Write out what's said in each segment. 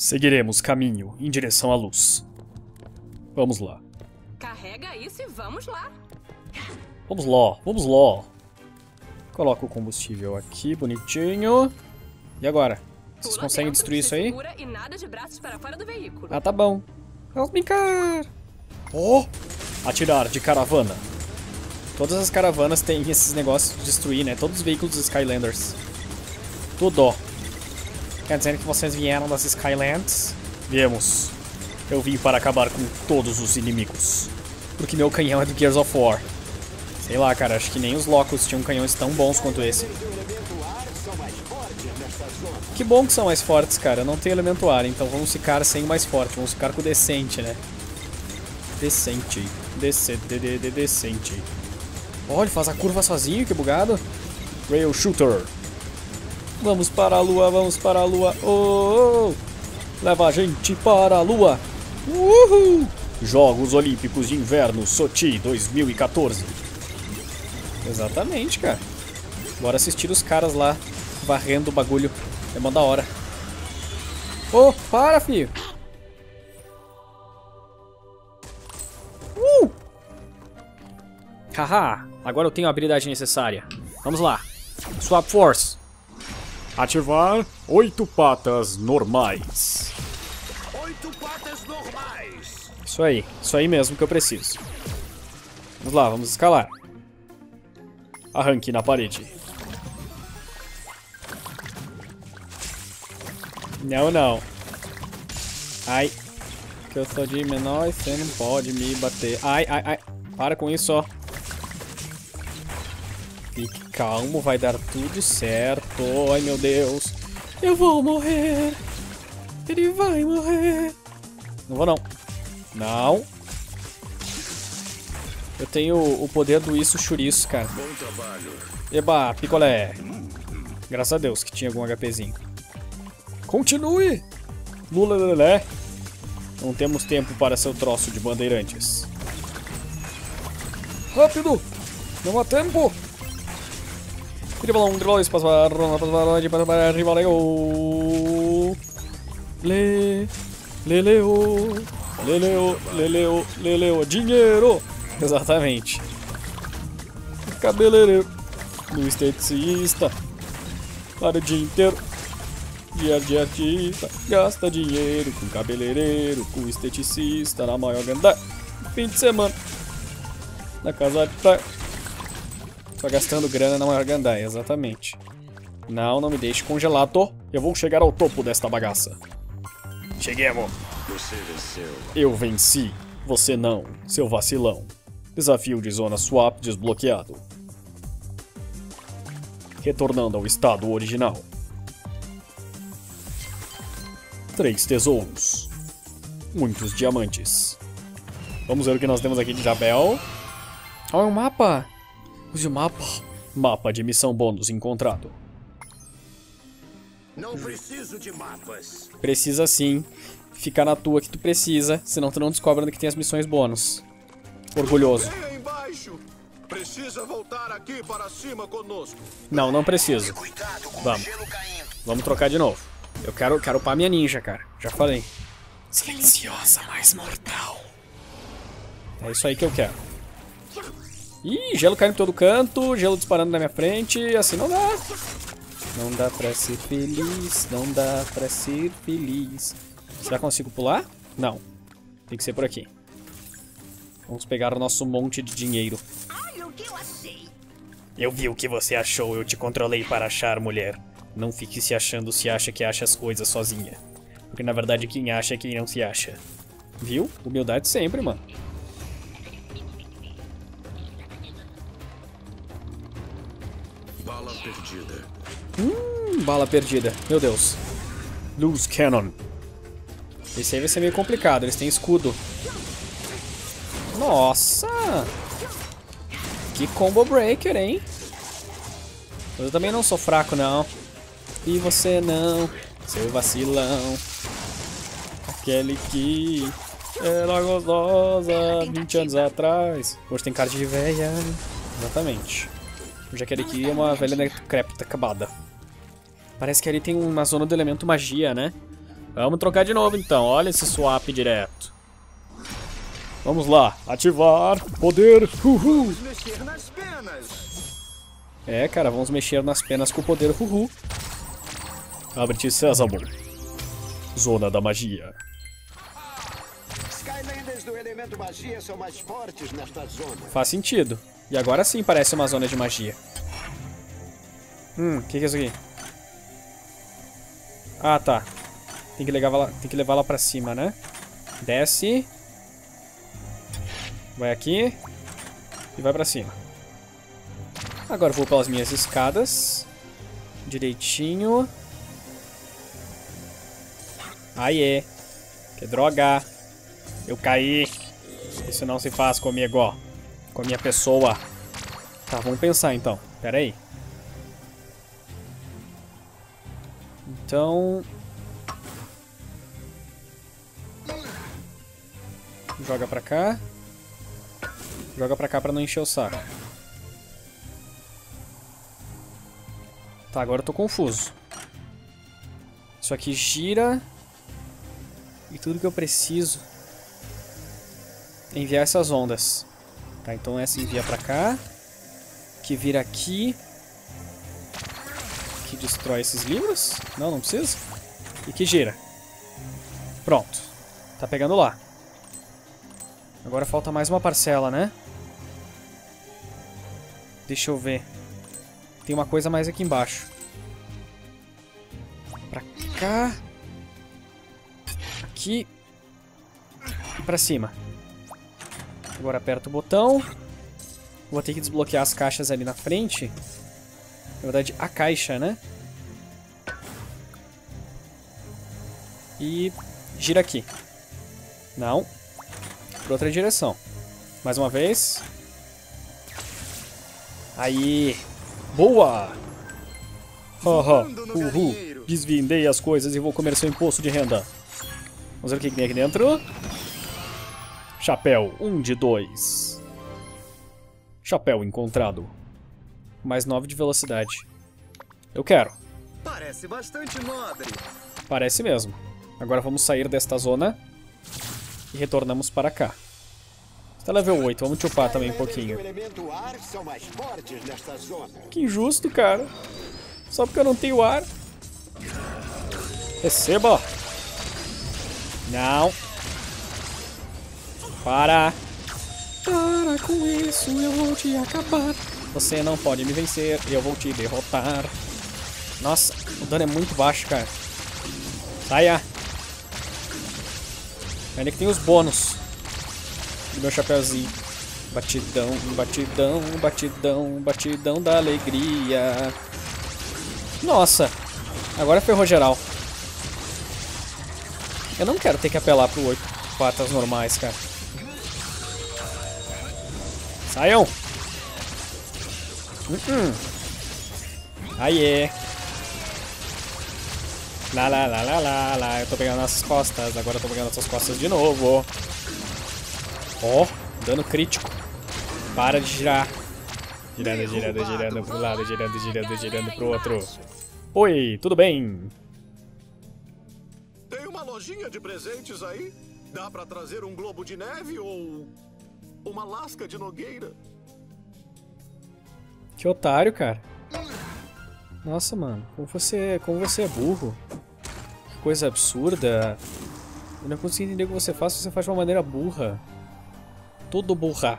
Seguiremos caminho em direção à luz. Vamos lá. Carrega isso e vamos lá. Vamos lá, vamos lá. Coloca o combustível aqui, bonitinho. E agora? Vocês Pula conseguem dentro, destruir isso se aí? segura e nada de braços para fora do veículo. Ah, tá bom. Vamos brincar. Oh! Atirar de caravana. Todas as caravanas têm esses negócios de destruir, né? Todos os veículos dos Skylanders. Tudo. Quer dizer que vocês vieram das Skylands? Viemos. Eu vim para acabar com todos os inimigos. Porque meu canhão é do Gears of War. Sei lá, cara, acho que nem os Locos tinham canhões tão bons quanto esse. Que bom que são mais fortes, cara. Não tem elemento ar, então vamos ficar sem o mais forte. Vamos ficar com o decente, né? Decente. Decente. Olha, ele faz a curva sozinho, que bugado. Rail Shooter. Vamos para a lua, vamos para a lua. Oh, oh. Leva a gente para a lua. Uhul. Jogos Olímpicos de Inverno Sochi 2014. Exatamente, cara. Bora assistir os caras lá varrendo o bagulho. É mó da hora. Oh, para, filho. Haha, agora eu tenho a habilidade necessária. Vamos lá. Swap Force. Ativar 8 patas normais. 8 patas normais. Isso aí mesmo que eu preciso. Vamos lá, vamos escalar. Arranque na parede. Não, não. Ai. Que eu sou de menor e você não pode me bater. Ai, ai, ai. Para com isso, ó. Fique calmo, vai dar tudo certo. Ai, meu Deus. Eu vou morrer. Ele vai morrer. Não vou, não. Não. Eu tenho o poder do isso chouriço, cara. Bom trabalho. Eba, picolé. Graças a Deus que tinha algum HPzinho. Continue. Lula lelé. Não temos tempo para seu troço de bandeirantes. Rápido. Não há tempo. Tribalão, Leleo, dinheiro! Exatamente. Cabeleireiro, no esteticista, para o dia inteiro, dia de artista, gasta dinheiro com cabeleireiro, com esteticista, na maior ganda, fim de semana, na casa de praia. Só gastando grana na maior gandaia, exatamente. Não me deixe congelado. Eu vou chegar ao topo desta bagaça. Cheguemos. Você venceu. Eu venci. Você não, seu vacilão. Desafio de zona swap desbloqueado. Retornando ao estado original. 3 tesouros. Muitos diamantes. Vamos ver o que nós temos aqui de Jabel. Olha um mapa. Use o mapa. Mapa de missão bônus encontrado. Não preciso de mapas. Precisa sim. Fica na tua que tu precisa, senão tu não descobre onde que tem as missões bônus. Orgulhoso. Ei, embaixo. Precisa voltar aqui para cima conosco. Não preciso. Cuidado com Vamos. o gelo caindo. Vamos trocar de novo. Eu quero upar minha ninja, cara. Já falei. Silenciosa, mais mortal. É isso aí que eu quero. Ih, gelo caindo em todo canto, gelo disparando na minha frente, assim não dá. Não dá pra ser feliz, não dá pra ser feliz. Será que eu consigo pular? Não. Tem que ser por aqui. Vamos pegar o nosso monte de dinheiro. Olha o que eu achei. Eu vi o que você achou, eu te controlei para achar, mulher. Não fique se achando se acha que acha as coisas sozinha. Porque na verdade quem acha é quem não se acha. Viu? Humildade sempre, mano. Bala perdida. Bala perdida. Meu Deus. Loose Cannon. Esse aí vai ser meio complicado. Eles têm escudo. Nossa! Que combo breaker, hein? Mas eu também não sou fraco, não. E você não, seu vacilão. Aquele que era gostosa 20 anos atrás. Hoje tem cara de velha. Exatamente. Já que aqui é uma velha decrépita acabada. Parece que ali tem uma zona do elemento magia, né? Vamos trocar de novo então. Olha esse swap direto. Vamos lá. Ativar. Poder. Uhul. Mexer nas penas. É, cara. Vamos mexer nas penas com o poder. Uhul. Abre-te, Sésamo. Zona da magia. Skylanders do elemento magia são mais fortes nesta zona. Faz sentido. E agora sim parece uma zona de magia. O que é isso aqui? Ah, tá. Tem que levar lá pra cima, né? Desce. Vai aqui. E vai pra cima. Agora eu vou pelas minhas escadas. Direitinho. Aê. Que droga. Eu caí. Isso não se faz comigo, ó. Com a minha pessoa. Tá, vamos pensar então. Pera aí. Então... joga pra cá. Joga pra cá pra não encher o saco. Tá, agora eu tô confuso. Isso aqui gira. E tudo que eu preciso é enviar essas ondas. Tá, então essa envia pra cá. Que vira aqui. Que destrói esses livros. Não, não precisa. E que gira. Pronto. Tá pegando lá. Agora falta mais uma parcela, né? Deixa eu ver. Tem uma coisa mais aqui embaixo. Pra cá. Aqui. E pra cima. Agora aperta o botão. Vou ter que desbloquear as caixas ali na frente. Na verdade, a caixa, né? E gira aqui. Não. Para outra direção. Mais uma vez. Aí. Boa! Haha. Uhul. Desvendei as coisas e vou comer seu imposto de renda. Vamos ver o que tem aqui dentro. Chapéu. 1 de 2. Chapéu encontrado. Mais 9 de velocidade. Eu quero. Parece bastante nobre. Parece mesmo. Agora vamos sair desta zona. E retornamos para cá. Está level 8, vamos chupar também um pouquinho. Que injusto, cara. Só porque eu não tenho ar. Receba. Não. Para. Para com isso, eu vou te acabar. Você não pode me vencer, eu vou te derrotar. Nossa, o dano é muito baixo, cara. Saia. Ainda que tem os bônus do meu chapéuzinho. Batidão, batidão, batidão, batidão da alegria. Nossa, agora ferrou geral. Eu não quero ter que apelar pro 8 patas normais, cara. Saiam! Aê! Lá, lá, lá, lá, lá, lá. Eu tô pegando nossas costas. Agora eu tô pegando nossas costas de novo. Ó, dano crítico. Para de girar. Girando, girando, girando pro lado, girando, girando, girando pro outro. Oi, tudo bem? Tem uma lojinha de presentes aí? Dá pra trazer um globo de neve ou uma lasca de nogueira? Que otário, cara. Nossa, mano, como você é burro. Que coisa absurda. Eu não consigo entender o que você faz de uma maneira burra. Tudo burra.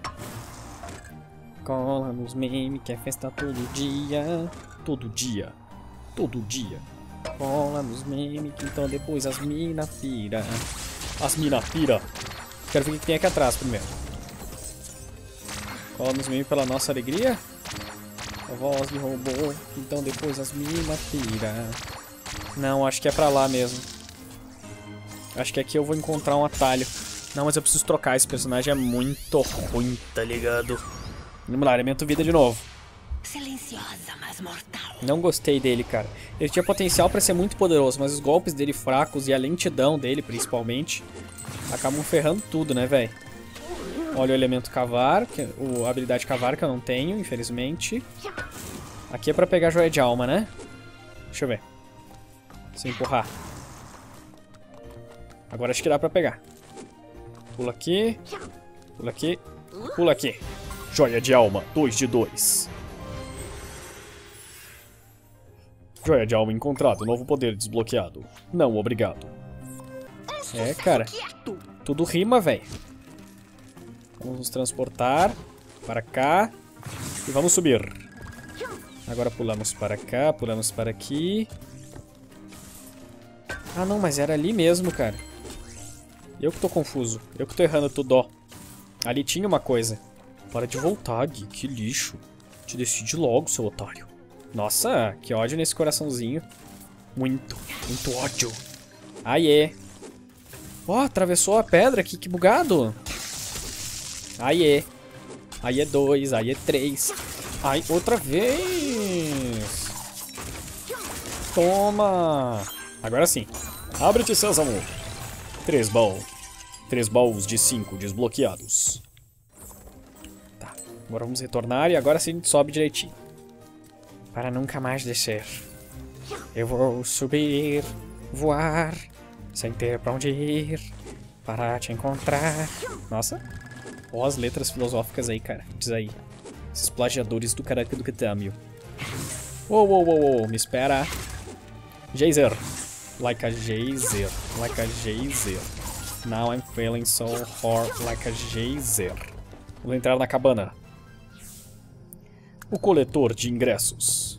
Cola nos memes, que é festa todo dia. Todo dia. Todo dia. Cola nos memes, que então depois as mina pira. As mina pira. Quero ver o que tem aqui atrás primeiro. Cola nos memes pela nossa alegria. A voz de robô, então depois as mina pira. Não, acho que é pra lá mesmo. Acho que aqui eu vou encontrar um atalho. Não, mas eu preciso trocar, esse personagem é muito ruim, tá ligado? Vamos lá, elemento vida de novo. Silenciosa, mas mortal. Não gostei dele, cara. Ele tinha potencial pra ser muito poderoso, mas os golpes dele fracos e a lentidão dele, principalmente, acabam ferrando tudo, né, velho? Olha o elemento cavar, a habilidade cavar que eu não tenho, infelizmente. Aqui é pra pegar joia de alma, né? Deixa eu ver. Se eu empurrar. Agora acho que dá pra pegar. Pula aqui. Pula aqui. Pula aqui. Joia de alma, 2 de 2. Joia de alma encontrado, novo poder desbloqueado. Não, obrigado. É, cara. Tudo rima, velho. Vamos nos transportar para cá. E vamos subir. Agora pulamos para cá, pulamos para aqui. Ah, não, mas era ali mesmo, cara. Eu que tô confuso. Eu que tô errando tudo, ó. Ali tinha uma coisa. Para de voltar, Gui. Que lixo. Te decide logo, seu otário. Nossa, que ódio nesse coraçãozinho. Muito ódio. Aie. Ó, atravessou a pedra aqui, que bugado. Aie. Aie 2, aie 3. Ai, outra vez. Toma. Agora sim. Abre-te, Sésamo. 3 baús de 5 desbloqueados. Tá, agora vamos retornar e agora sim a gente sobe direitinho. Para nunca mais descer. Eu vou subir, voar, sem ter pra onde ir, para te encontrar. Nossa, ó as letras filosóficas aí, cara. Diz aí. Esses plagiadores do caraca do Ketâmio. Uou, me espera. Geyser. Like a geyser. Like a geyser. Now I'm feeling so hot like a geyser. Vamos entrar na cabana. O coletor de ingressos.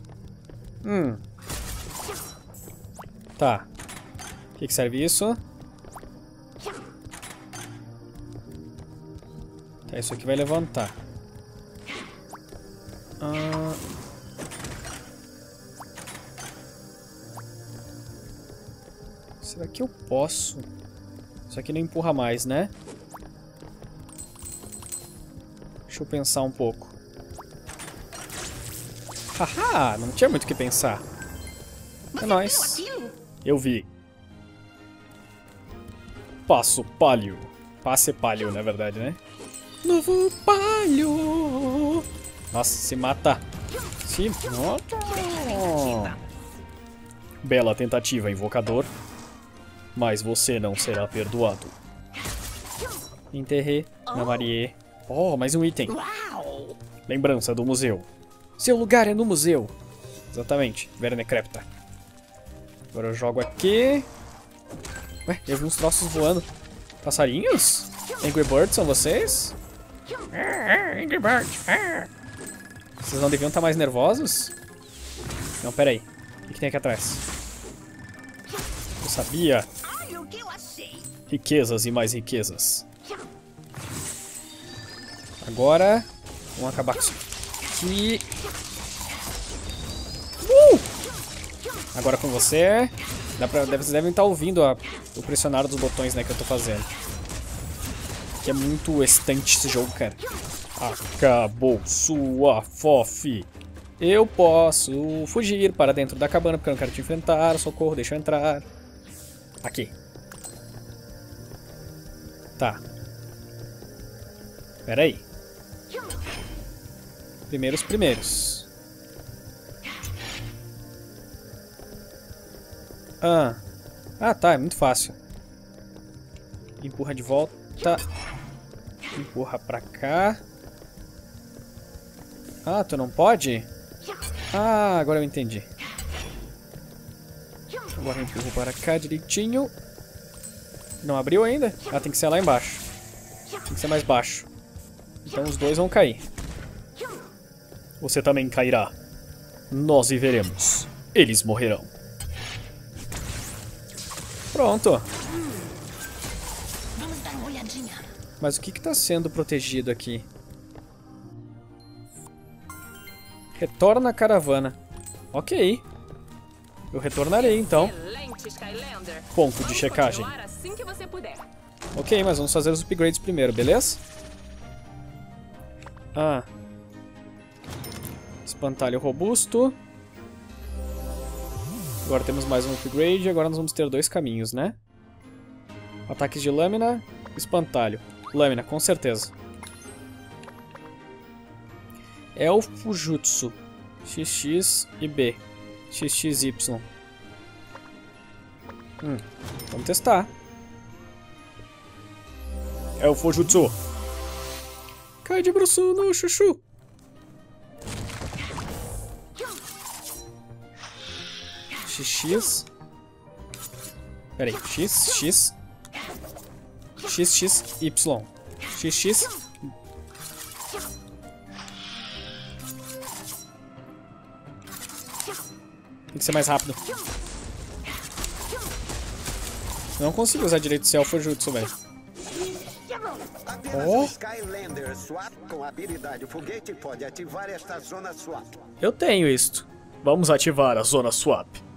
Tá. O que serve isso? Tá, isso aqui vai levantar. Será que eu posso? Isso aqui não empurra mais, né? Deixa eu pensar um pouco. Haha, não tinha muito o que pensar. É nóis. Eu vi. Passo palio. Passe palio, na verdade, né? Novo palio. Nossa, se mata. Se mata. Bela tentativa, invocador. Mas você não será perdoado. Enterré na Marie. Oh, mais um item. Lembrança do museu. Seu lugar é no museu. Exatamente, Vernecrepta. Agora eu jogo aqui. Ué, eu vi uns troços voando. Passarinhos? Angry Birds são vocês? Angry Birds. Vocês não deviam estar mais nervosos? Não, pera aí. O que tem aqui atrás? Eu sabia. Riquezas e mais riquezas. Agora, vamos acabar com isso aqui. Agora com você. Vocês devem estar ouvindo o pressionar dos botões, né, que eu tô fazendo. Que é muito excitante esse jogo, cara. Acabou sua fofi. Eu posso fugir para dentro da cabana porque eu não quero te enfrentar. Socorro, deixa eu entrar. Aqui. Tá. Pera aí. Primeiros. Ah, tá, é muito fácil. Empurra de volta. Empurra pra cá. Ah, tu não pode? Ah, agora eu entendi. Agora eu empurro para cá direitinho. Não abriu ainda? Ah, tem que ser lá embaixo. Tem que ser mais baixo. Então os dois vão cair. Você também cairá. Nós viveremos. Eles morrerão. Pronto. Vamos dar uma olhadinha. Mas o que está sendo protegido aqui? Retorna à caravana. Ok. Eu retornarei então. Ponto de checagem. Ok, mas vamos fazer os upgrades primeiro, beleza? Espantalho robusto. Agora temos mais um upgrade. Agora nós vamos ter 2 caminhos, né? Ataques de lâmina, espantalho. Lâmina, com certeza. Elfo Jutsu. XX e B. XXY. Vamos testar. É o Fujutsu. Cai de bruço no chuchu. XX. Pera aí. XX. XXY. XX. Tem que ser mais rápido. Não consigo usar direito o Self Jutsu, velho. Apenas o Skylander Swap com habilidade foguete pode ativar esta zona swap. Eu tenho isto. Vamos ativar a zona swap.